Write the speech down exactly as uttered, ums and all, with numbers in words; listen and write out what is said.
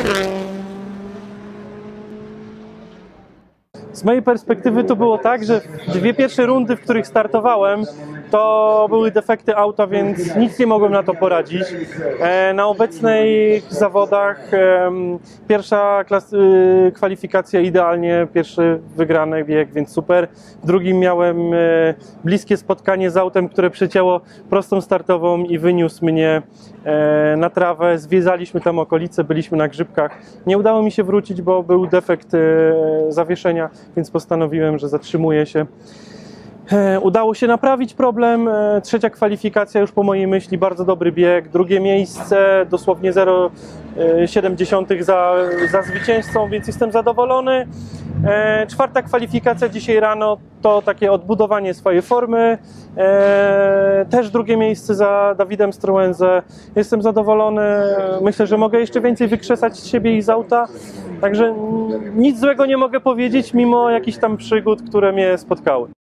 Z mojej perspektywy to było tak, że dwie pierwsze rundy, w których startowałem, to były defekty auta, więc nic nie mogłem na to poradzić. Na obecnych zawodach pierwsza klas, kwalifikacja idealnie, pierwszy wygrany bieg, więc super. W drugim miałem bliskie spotkanie z autem, które przecięło prostą startową i wyniósł mnie na trawę. Zwiedzaliśmy tam okolice, byliśmy na grzybkach. Nie udało mi się wrócić, bo był defekt zawieszenia, więc postanowiłem, że zatrzymuję się. Udało się naprawić problem. Trzecia kwalifikacja już po mojej myśli, bardzo dobry bieg. Drugie miejsce, dosłownie zero przecinek siedem za, za zwycięzcą, więc jestem zadowolony. Czwarta kwalifikacja dzisiaj rano to takie odbudowanie swojej formy. Też drugie miejsce za Dawidem Struenze. Jestem zadowolony. Myślę, że mogę jeszcze więcej wykrzesać z siebie i z auta. Także nic złego nie mogę powiedzieć, mimo jakichś tam przygód, które mnie spotkały.